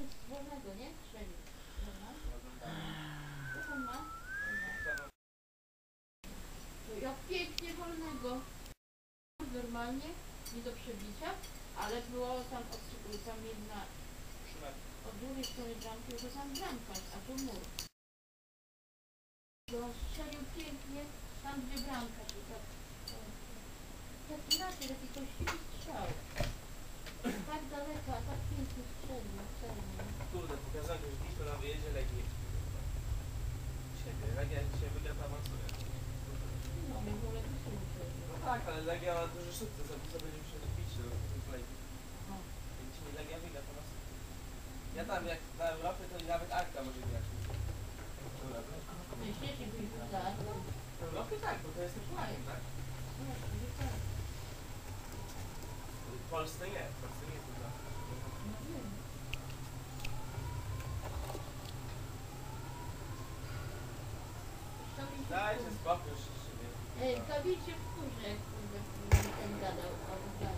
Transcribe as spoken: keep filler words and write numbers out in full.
z wolnego, nie? Strzelił. Dobra. Co on ma? Jak pięknie wolnego. Normalnie, nie do przebicia, ale było tam od tam jedna od drugiej strony bramki, to sam bramkarz, a tu mur. Bo strzelił pięknie tam, gdzie bramkarz i tak. Tak inaczej, taki kościwy strzał. Tak daleko, a tak pięknie strzelił, serio. Kurde, pokazałem, że blisko na wyjeździe Legii. Siebie. Legia dzisiaj wygra, to awansuje. No, w ogóle to się muszę. No tak, ale Legia ma duży sukces, a co będzie musiał bić do tych Legii. Więc jeśli Legia wygra, to awansuje. Ja tam jak na Europę, to nawet Arka może grać. Myślisz, że byś tak? W Europie tak, bo to jest też fajnie, tak? No, że tak. W Polsce nie, w Polsce nie jest to tak. No wiem. Dajcie spokój, już się nie. Ej, to widzicie w kurze, jak kurde ten gadał o